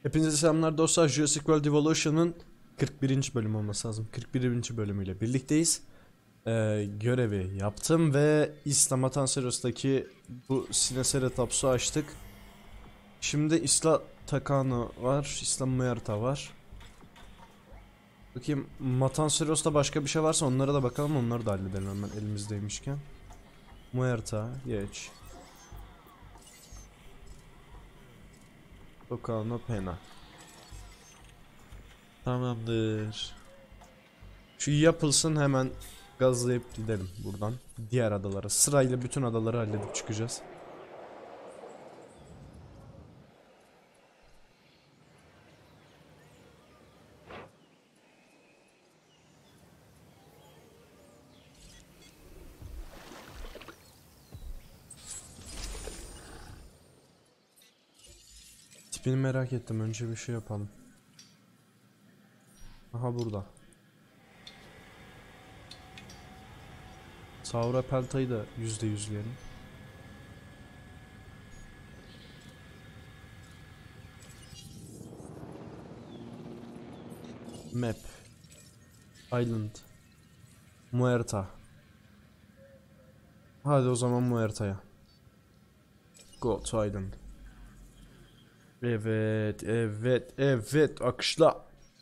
Hepinize selamlar dostlar. Jurassic World Evolution'ın 41. bölüm olması lazım. 41. bölümüyle birlikteyiz. Görevi yaptım ve Isla Matanceros'taki bu Sinoceratops'u açtık. Şimdi Isla Takano var, Isla Muerta var. Bakayım Matanceros'ta başka bir şey varsa onlara da bakalım, onları da halledelim hemen elimizdeymişken. Muerta geç. Takano Pena. Tamamdır. Şu yapılsın, hemen gazlayıp gidelim buradan diğer adalara. Sırayla bütün adaları halledip çıkacağız. Tipini merak ettim, önce bir şey yapalım. Aha burada. Saura Pelta'yı da %100'leyelim. Map Island Muerta. Hadi o zaman Muerta'ya. Go to Island. Evet akışla.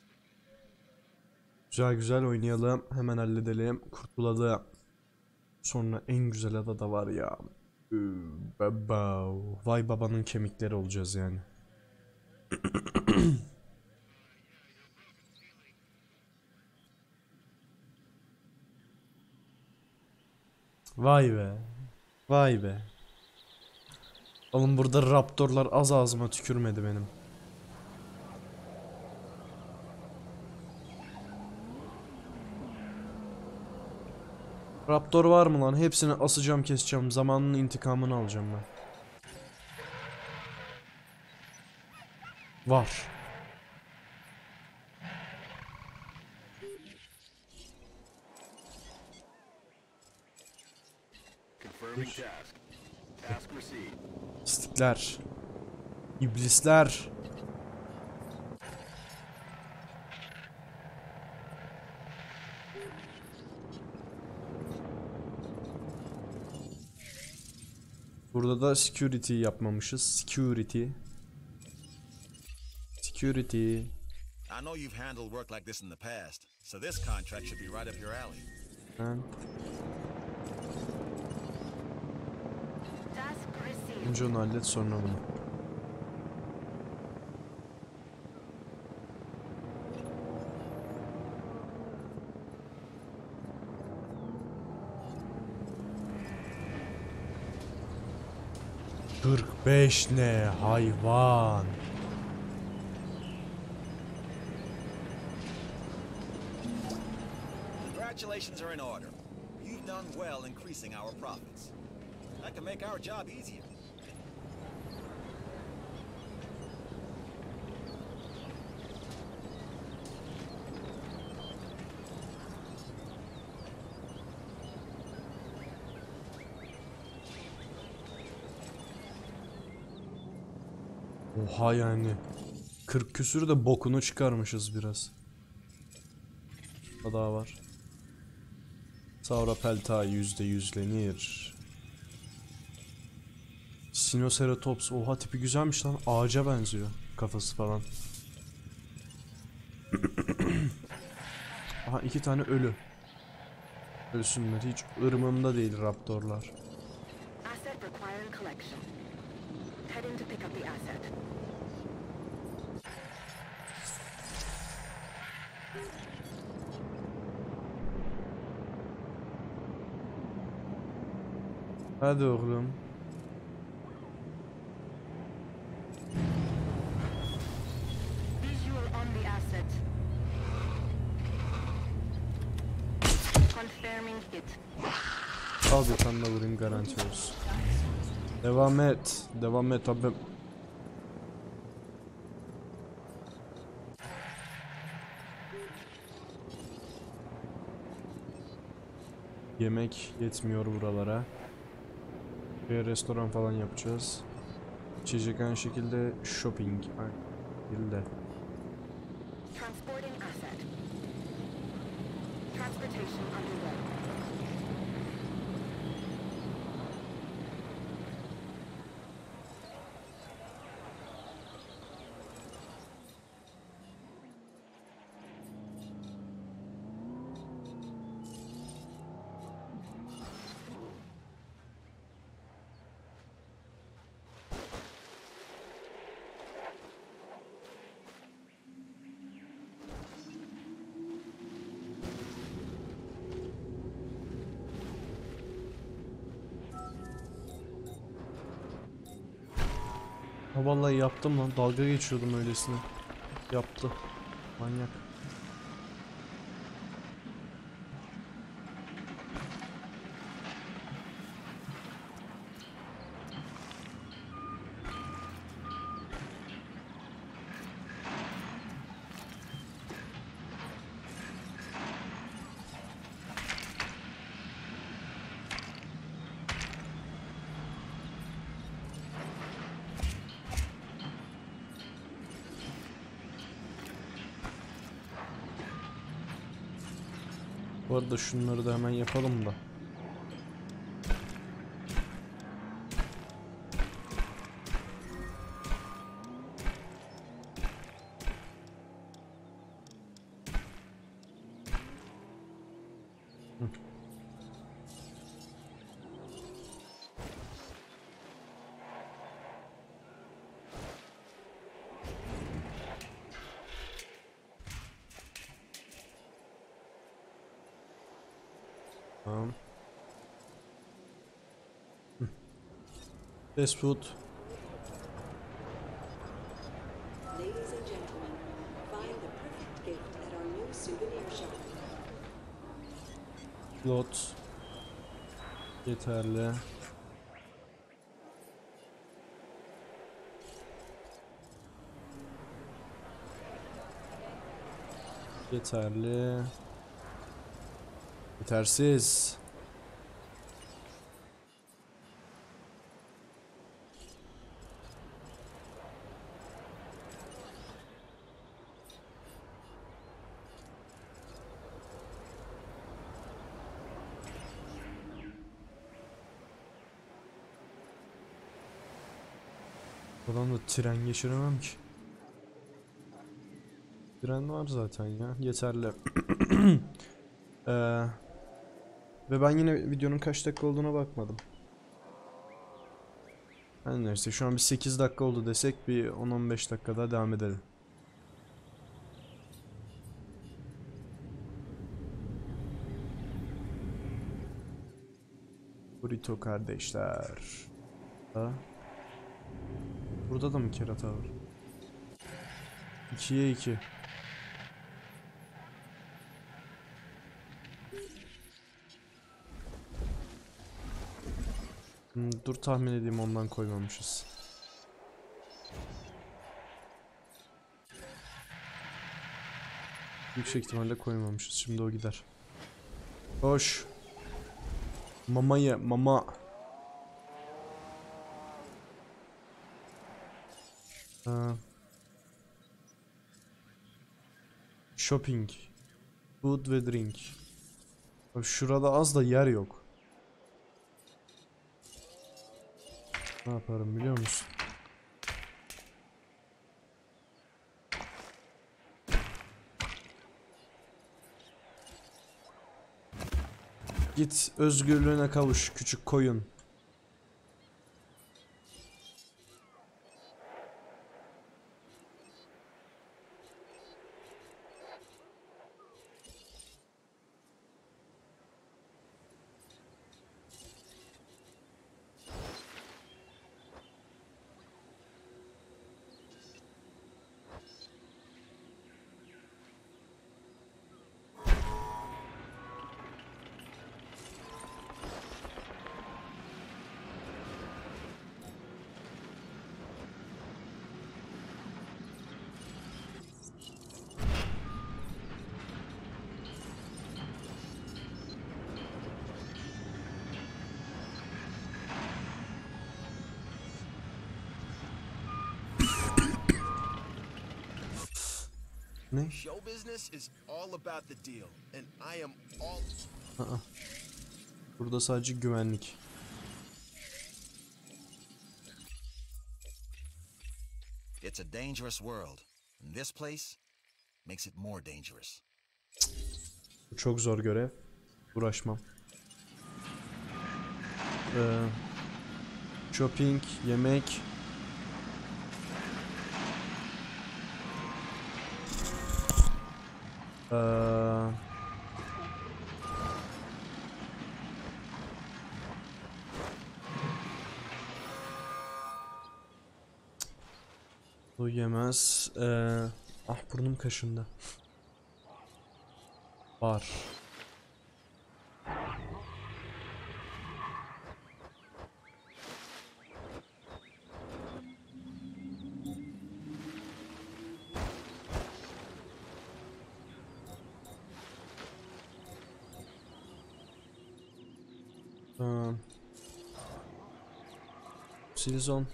Güzel oynayalım, hemen halledelim, kurtulalım. Sonra en güzel ada da var ya. Baba. Vay babanın kemikleri olacağız yani. Vay be. Vay be. Oğlum burada raptorlar az ağzıma tükürmedi benim. Raptor var mı lan? Hepsini asacağım, keseceğim. Zamanının intikamını alacağım ben. Var. İstikler. İblisler. Burada da security yapmamışız. Security. I know you've handled work like this in the past, so this contract should be right up your alley. Ben. Önce onu hallet, sonra bunu. ...45 ne hayvan. Congratulations are in order. You've done well increasing our profits. That can make our job easier. Oha yani. 40 küsür de bokunu çıkarmışız biraz. Daha var. Saura Pelta %100'lenir. Sinoceratops. Oha, tipi güzelmiş lan. Ağaca benziyor. Kafası falan. Aha, 2 tane ölü. Ölsünler. Hiç ırmımda değil raptorlar. Hadi oğlum. Al bir tane de vurayım, garanti olsun. Devam et. Devam et abim. Yemek yetmiyor buralara. Bir restoran falan yapacağız. İçecek aynı şekilde, shopping. nerede? Transporting asset. Transportation underway. Ha vallahi yaptım lan. Dalga geçiyordum öylesine. Yaptı. Manyak. Bu arada şunları da hemen yapalım da. Tamam. Fast food. Ladies and gentlemen, find the perfect gift at our new souvenir shop. Lot. Yeterli. Yeterli. Yetersiz. Buradan da tren geçiremem ki. Tren var zaten ya. Yeterli. Ee, ve ben yine videonun kaç dakika olduğuna bakmadım. Her neyse şu an bir 8 dakika oldu desek bir 10-15 dakika daha devam edelim. Burrito kardeşler. Ha? Burada da mı kerata var? 2'ye 2. Dur tahmin edeyim ondan koymamışız. Yüksek ihtimalle koymamışız. Şimdi o gider. Hoş. Mamayı mama. Ha. Shopping. Food ve drink. Bak şurada az da yer yok. Ne yaparım biliyor musun? Git özgürlüğüne kavuş küçük koyun. Ne? Show business is all about the deal, and I am all. Aa. Burada sadece güvenlik. It's a dangerous world, and this place makes it more dangerous. Bu çok zor görev. Uğraşmam. Shopping, yemek. Bu yemez. Ah, burnum kaşındı. Var. Silizon.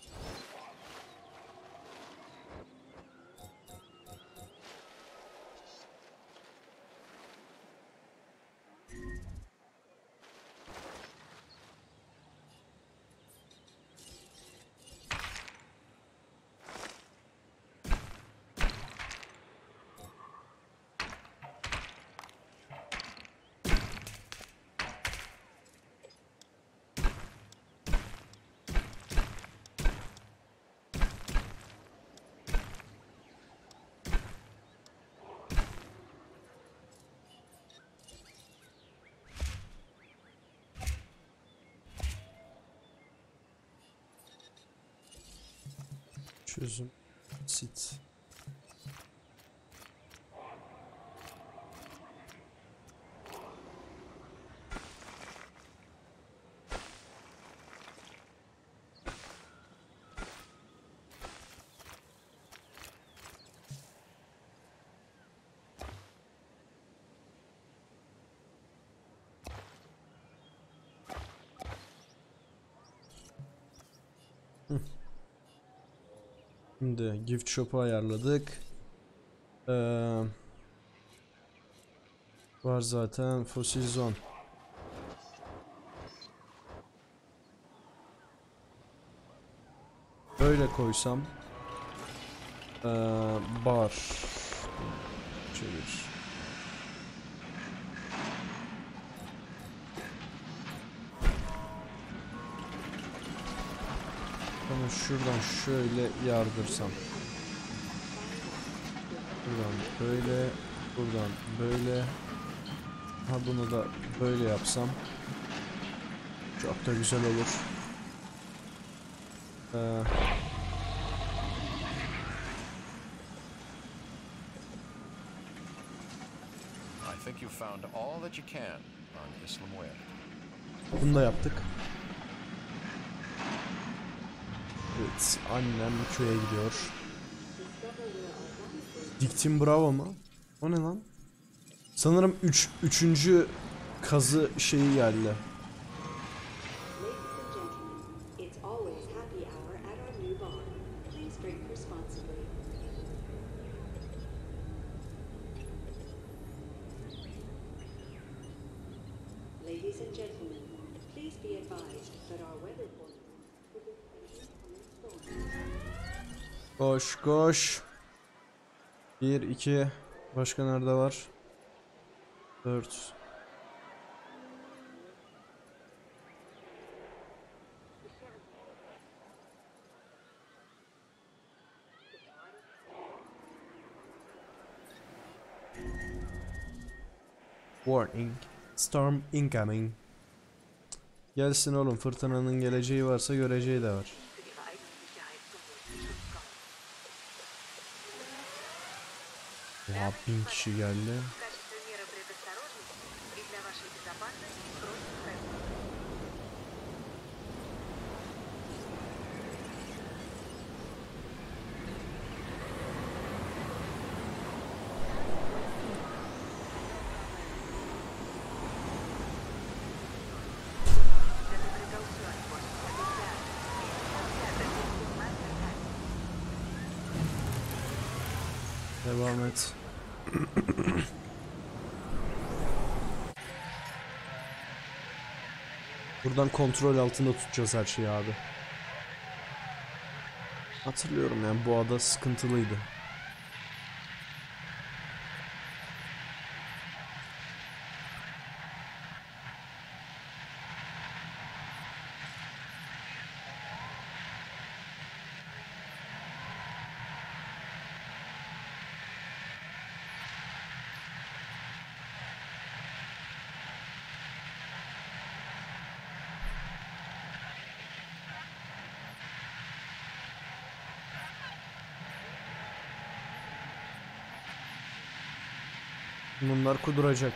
Çözüm. Sit. Şimdi gift shop'u ayarladık. Var zaten fosil zone. Böyle koysam. Bar. Çevir. Ama şuradan şöyle yardırsam. Buradan böyle, buradan böyle. Ha, bunu da böyle yapsam çok da güzel olur. I think you found all that you can on Islamware. Bunu da yaptık. Evet, annem köye gidiyor. Diktim Bravo mu? O ne lan? Sanırım üçüncü kazı şeyi geldi. Ladies and gentlemen, it's always happy hour at our new bar. Please drink responsibly. Ladies and gentlemen, please be advised that our weather forecast for this storm. Koş koş. 1, 2. Başka nerede var? 4. Warning. Storm incoming. Gelsin oğlum, fırtınanın geleceği varsa göreceği de var. Ya 1000 kişi geldi. Devam et. Buradan kontrol altında tutacağız her şeyi abi. Hatırlıyorum yani bu ada sıkıntılıydı. Bunlar kuduracak.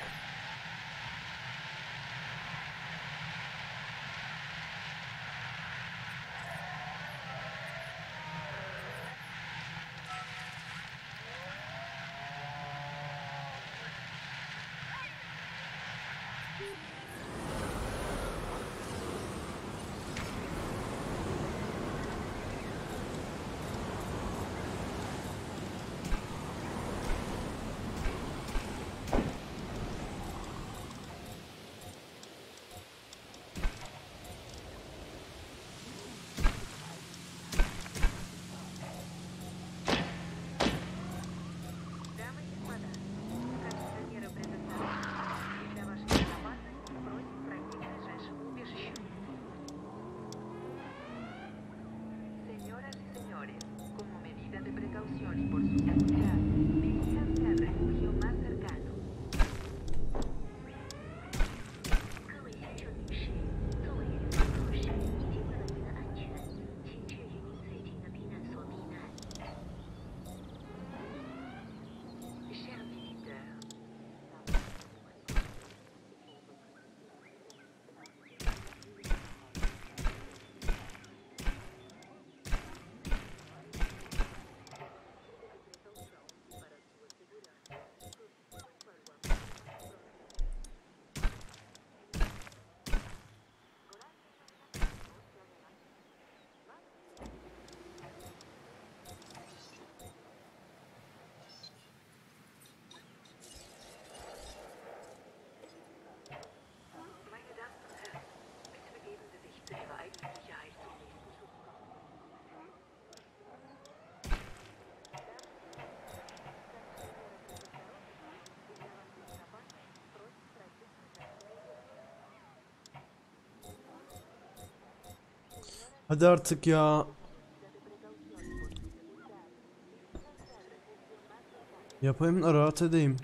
Дамы и господа, кондиционеры предоставлены. Для вашей безопасности просим пройти к ближайшему убежищу. Señoras y señores, como medida de precaución y por su seguridad, diríjanse al refugio más cercano. 各位先生女士，作为预防措施以及为了您的安全，请至于您最近的避难所避难。 Chers visiteurs, meine Damen und Herren, bitte begeben Sie sich zu Ihrer eigenen Sicherheit zum nächsten Schutzraum. Hadi artık ya. Yapayım da rahat edeyim.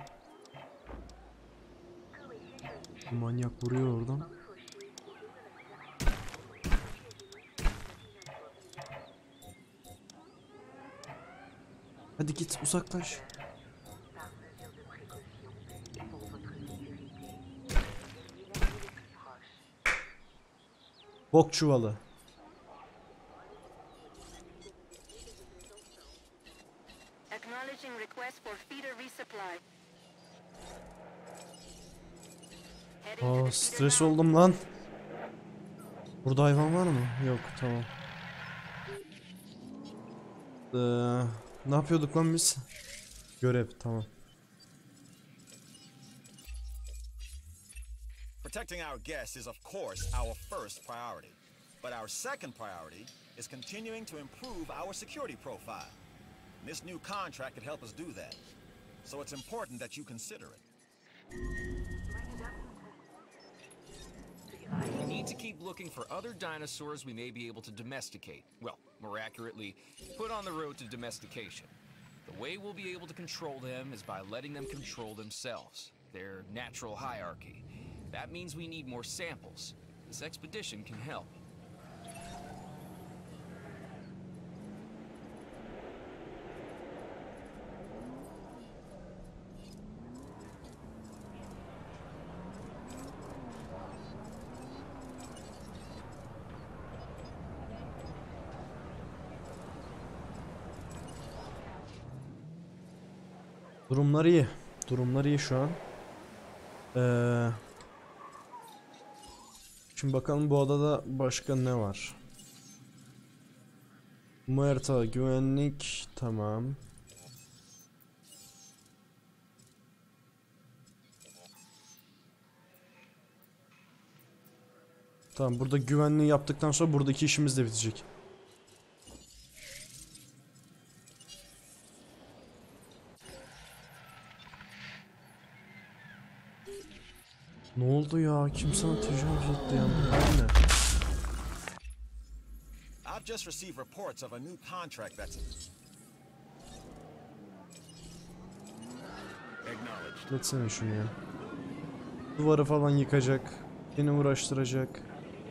Bu manyak vuruyor oradan. Hadi git uzaklaş. Par mesure de précaution et pour votre sécurité, éloignez les plus proches. Bok çuvalı. Acknowledging request for feeder resupply. Heading to the Aa, feeder stres now. oldum lan. Burada hayvan var mı? Yok, tamam. Ne yapıyorduk lan biz? Görev, tamam. Protecting our guests is, of course, our first priority. But our second priority is continuing to improve our security profile. And this new contract could help us do that. So it's important that you consider it. We need to keep looking for other dinosaurs we may be able to domesticate. Well, more accurately, put on the road to domestication. The way we'll be able to control them is by letting them control themselves, their natural hierarchy. That means we need more samples. This expedition can help. Durumlar iyi. Durumlar iyi şu an. Şimdi bakalım bu adada başka ne var? Muerta güvenlik, tamam. Tamam, burada güvenliği yaptıktan sonra buradaki işimiz de bitecek. Ne oldu ya? Kim sana tecavüz etti ya? Ne? I've just received reports of a new contract that's acknowledged. Etsene şunu ya. Duvarı falan yıkacak. Beni uğraştıracak.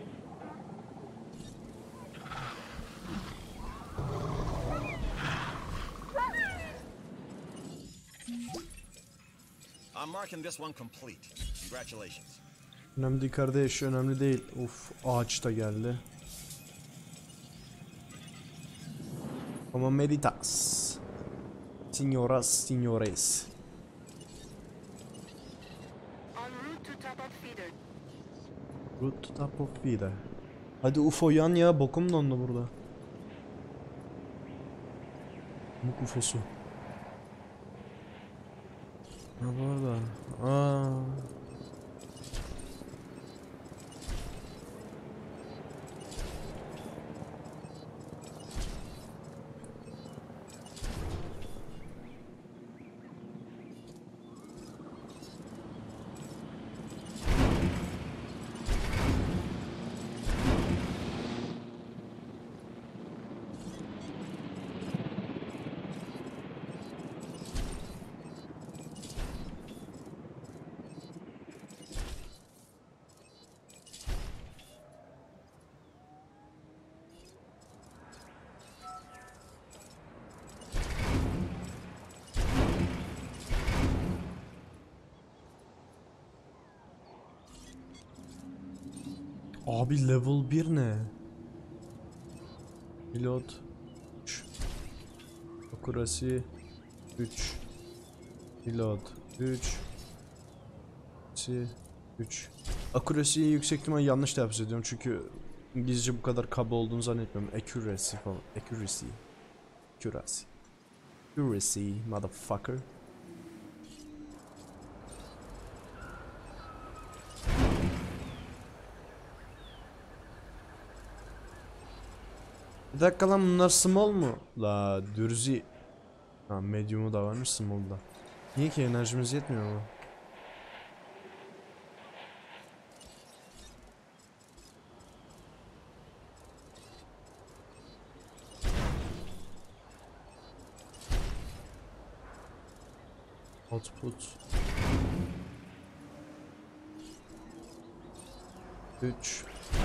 I'm marking this one complete. Congratulations. Önemli değil kardeş, önemli değil. Uf, ağaç da geldi. Como meditas, señoras, señores. En route to top of feeder. Root to top of feeder. Hadi UFO yan ya, bokum dondu burada. Muk UFO'su. Ha bu arada. Aa. Abi level 1 ne? Pilot 3. Akurasi 3. Pilot 3. 3. Akurasiyi yüksek ihtimal yanlış telaffuz ediyorum çünkü İngilizce bu kadar kaba olduğunu zannetmiyorum. Accuracy falan. Accuracy. Accuracy. Accuracy motherfucker. Bir dakika lan, bunlar small mu? La dürzi. Ha, medium'u da varmış, small'da. Niye ki, enerjimiz yetmiyor mu? Output 3.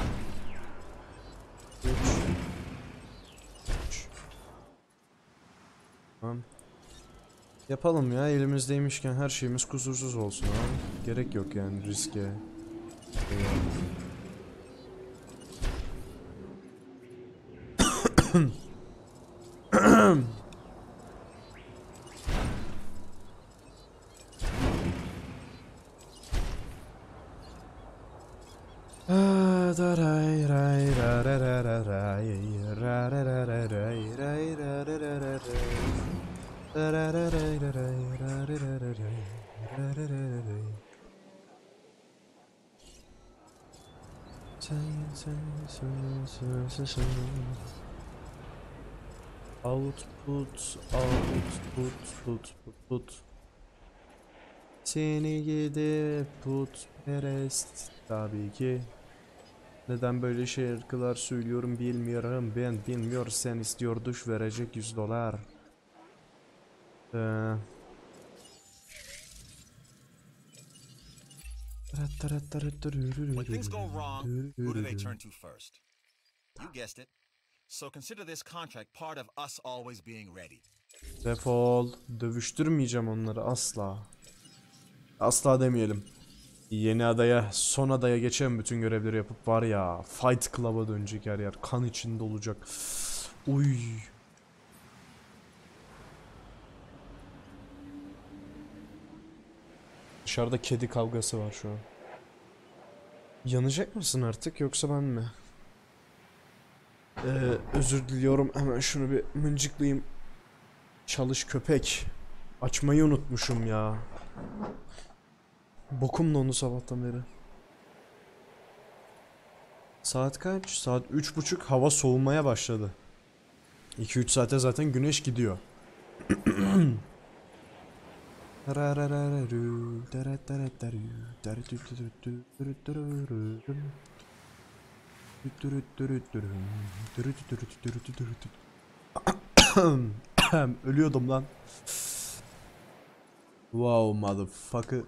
Tamam. Yapalım ya, elimizdeymişken her şeyimiz kusursuz olsun abi. Gerek yok yani riske. Output. Seni gidip putperest tabii ki. Neden böyle şarkılar söylüyorum bilmiyorum, ben bilmiyor, sen istiyor duş verecek $100. When things go wrong, who do they turn to first? You guessed it. So consider this contract part of us always being ready. Defol. Dövüştürmeyeceğim onları asla. Asla demeyelim. Yeni adaya, son adaya geçen bütün görevleri yapıp var ya, Fight Club'a dönecek her yer. Kan içinde olacak. Uy. Dışarıda kedi kavgası var şu an. Yanacak mısın artık yoksa ben mi? Özür diliyorum, hemen şunu bir mıncıklayayım. Çalış köpek. Açmayı unutmuşum ya. Bokum da onu sabahtan beri. Saat kaç? Saat 3:30, hava soğumaya başladı. 2-3 saate zaten güneş gidiyor. Ölüyordum lan. Wow motherfucker.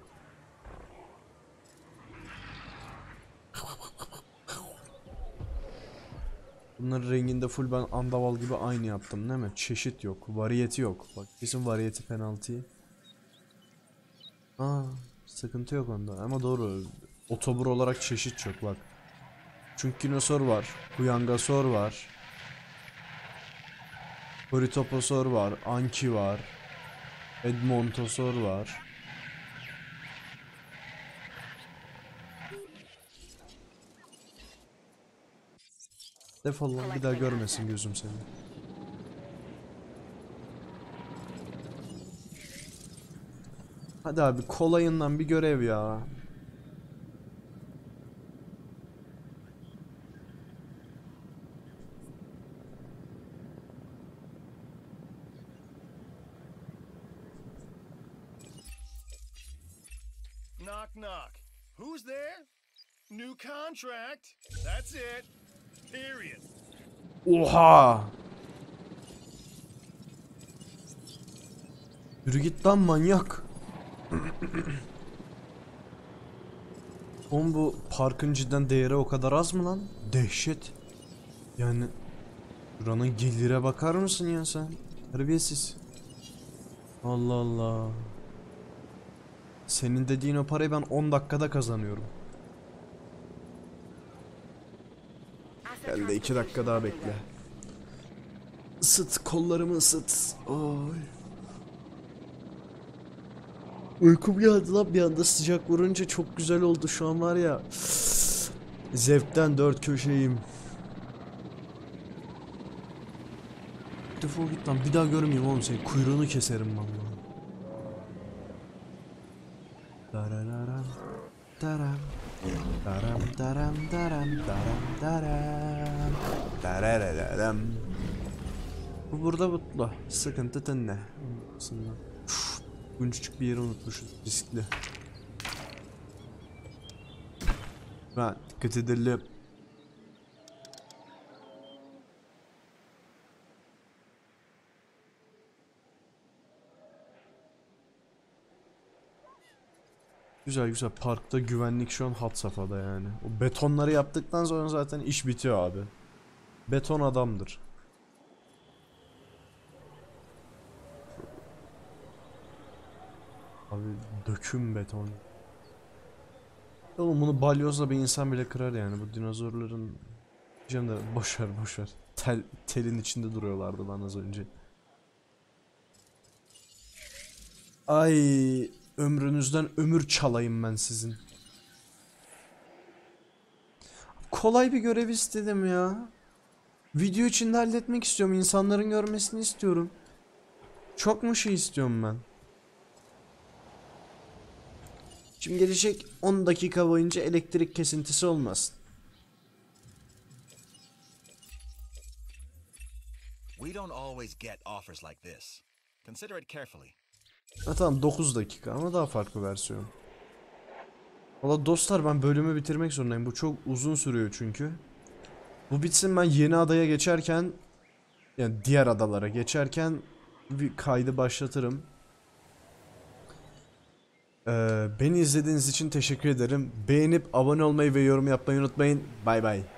Bunların renginde full ben andaval gibi aynı yaptım değil mi? Çeşit yok, variyeti yok. Bak kesin variyeti penaltı. Sıkıntı yok onda ama doğru. Otobur olarak çeşit çok bak. Çünkü Kinosor var, Kuyangasor var, Horitoposor var, Anki var, Edmontosor var. Defol lan, bir daha görmesin gözüm seni. Hadi abi kolayından bir görev ya. Knock knock. Who's there? New contract. That's it. Period. Oha! Yürü git lan manyak. Oğlum bu parkın cidden değeri o kadar az mı lan? Dehşet. Yani buranın gelire bakar mısın ya sen? Terbiyesiz. Allah Allah. Senin dediğin o parayı ben 10 dakikada kazanıyorum. Gel de 2 dakika daha bekle. Isıt kollarımı, ısıt. Oy. Uykum geldi lan bir anda, sıcak vurunca çok güzel oldu şu an var ya. Zevkten dört köşeyim. Defol git lan, bir daha görmeyeyim oğlum seni, kuyruğunu keserim vallahi. Darararam daram daram daram daram daram daram darararam. Bu burada mutlu. Sıkıntı ne? Bugün küçük bir yeri unutmuşuz. Riskli. Ben dikkat edelim. Güzel güzel, parkta güvenlik şu an had safhada yani. O betonları yaptıktan sonra zaten iş bitiyor abi. Beton adamdır. Abi döküm beton. Oğlum bunu balyozla bir insan bile kırar yani, bu dinozorların. Diyeceğim de boşver boşver. Telin içinde duruyorlardı lan az önce. Ay, ömrünüzden ömür çalayım ben sizin. Kolay bir görev istedim ya. Video içinde halletmek istiyorum. İnsanların görmesini istiyorum. Çok mu şey istiyorum ben? Şimdi gelecek 10 dakika boyunca elektrik kesintisi olmasın. We don't always get offers like this. Consider it carefully. Ha tamam, 9 dakika ama daha farklı versiyon. Valla dostlar, ben bölümü bitirmek zorundayım. Bu çok uzun sürüyor çünkü. Bu bitsin, ben yeni adaya geçerken, yani diğer adalara geçerken bir kaydı başlatırım. Beni izlediğiniz için teşekkür ederim. Beğenip abone olmayı ve yorum yapmayı unutmayın. Bay bay.